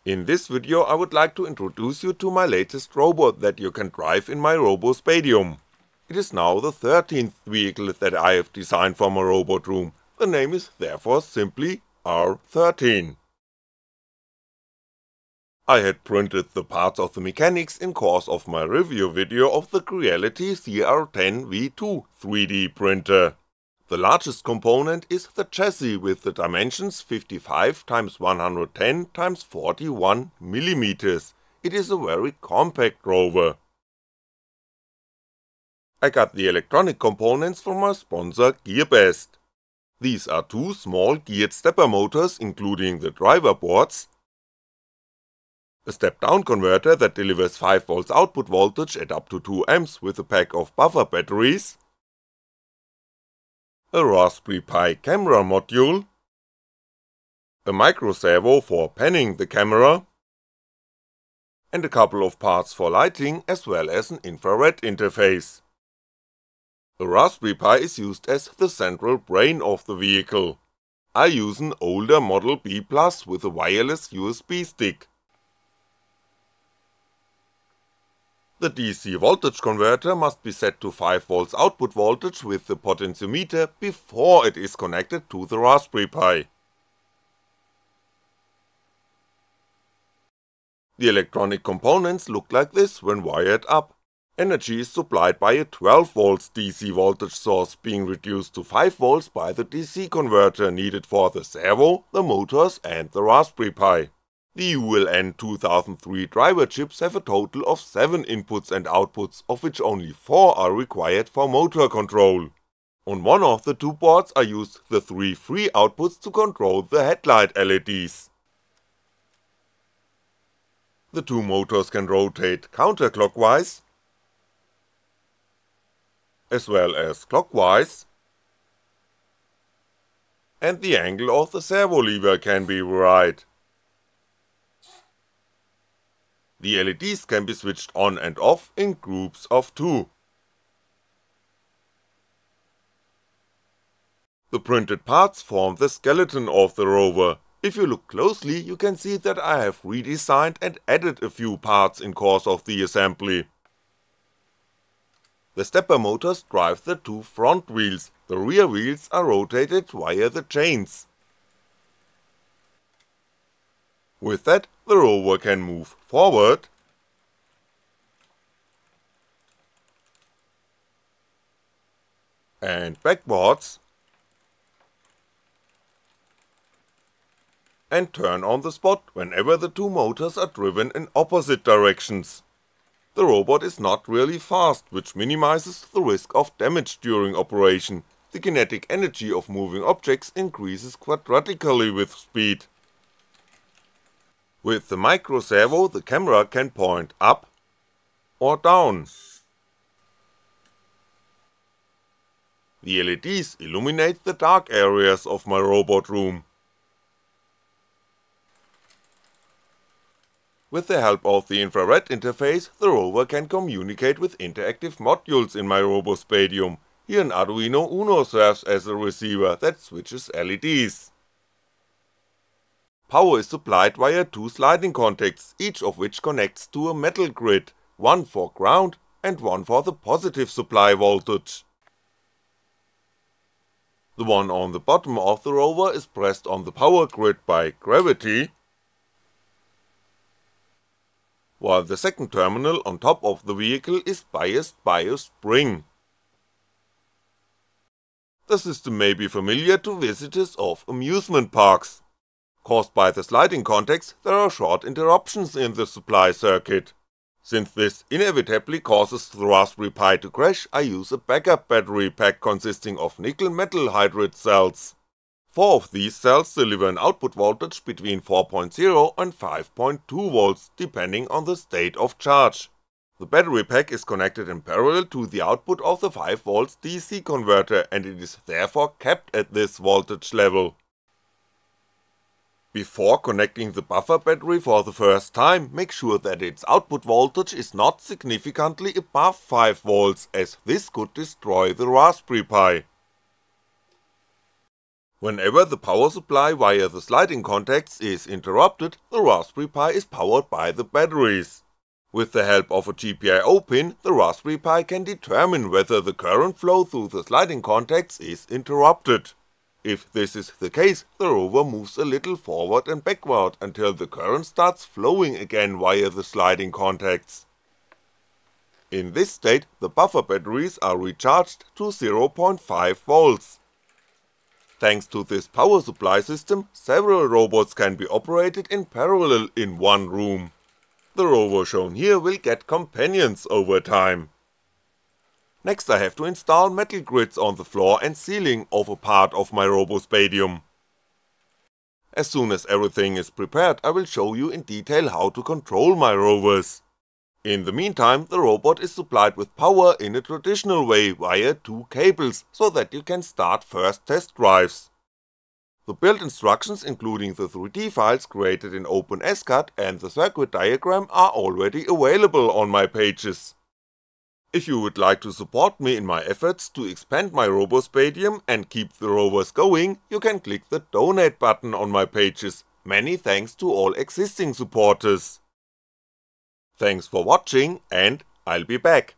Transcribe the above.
In this video I would like to introduce you to my latest robot that you can drive in my RoboSpatium. It is now the 13th vehicle that I have designed for my robot room, the name is therefore simply R13. I had printed the parts of the mechanics in course of my review video of the Creality CR10 V2 3D printer. The largest component is the chassis with the dimensions 55x110x41mm, it is a very compact rover. I got the electronic components from my sponsor GearBest. These are two small geared stepper motors including the driver boards, a step-down converter that delivers 5V output voltage at up to 2A with a pack of buffer batteries, a Raspberry Pi camera module, a micro servo for panning the camera, and a couple of parts for lighting as well as an infrared interface. The Raspberry Pi is used as the central brain of the vehicle. I use an older Model B Plus with a wireless USB stick. The DC voltage converter must be set to 5V output voltage with the potentiometer before it is connected to the Raspberry Pi. The electronic components look like this when wired up. Energy is supplied by a 12V DC voltage source being reduced to 5V by the DC converter needed for the servo, the motors and the Raspberry Pi. The ULN 2003 driver chips have a total of 7 inputs and outputs, of which only 4 are required for motor control. On one of the two boards I used the 3 free outputs to control the headlight LEDs. The two motors can rotate counterclockwise, as well as clockwise, and the angle of the servo lever can be varied. The LEDs can be switched on and off in groups of 2. The printed parts form the skeleton of the rover. If you look closely you can see that I have redesigned and added a few parts in course of the assembly. The stepper motors drive the two front wheels, the rear wheels are rotated via the chains. With that, the rover can move forward and backwards and turn on the spot whenever the two motors are driven in opposite directions. The robot is not really fast, which minimizes the risk of damage during operation. The kinetic energy of moving objects increases quadratically with speed. With the micro servo the camera can point up or down. The LEDs illuminate the dark areas of my robot room. With the help of the infrared interface, the rover can communicate with interactive modules in my RoboSpatium. Here an Arduino Uno serves as a receiver that switches LEDs. Power is supplied via 2 sliding contacts, each of which connects to a metal grid, one for ground and one for the positive supply voltage. The one on the bottom of the rover is pressed on the power grid by gravity, while the second terminal on top of the vehicle is biased by a spring. The system may be familiar to visitors of amusement parks. Caused by the sliding contacts, there are short interruptions in the supply circuit. Since this inevitably causes the Raspberry Pi to crash, I use a backup battery pack consisting of nickel metal hydride cells. 4 of these cells deliver an output voltage between 4.0 and 5.2V depending on the state of charge. The battery pack is connected in parallel to the output of the 5V DC converter and it is therefore capped at this voltage level. Before connecting the buffer battery for the first time, make sure that its output voltage is not significantly above 5V, as this could destroy the Raspberry Pi. Whenever the power supply via the sliding contacts is interrupted, the Raspberry Pi is powered by the batteries. With the help of a GPIO pin, the Raspberry Pi can determine whether the current flow through the sliding contacts is interrupted. If this is the case, the rover moves a little forward and backward until the current starts flowing again via the sliding contacts. In this state, the buffer batteries are recharged to 0.5V. Thanks to this power supply system, several robots can be operated in parallel in one room. The rover shown here will get companions over time. Next I have to install metal grids on the floor and ceiling of a part of my RoboSpatium. As soon as everything is prepared, I will show you in detail how to control my rovers. In the meantime, the robot is supplied with power in a traditional way via two cables, so that you can start first test drives. The build instructions including the 3D files created in OpenSCAD and the circuit diagram are already available on my pages. If you would like to support me in my efforts to expand my RoboSpatium and keep the rovers going, you can click the donate button on my pages. Many thanks to all existing supporters. Thanks for watching and I'll be back.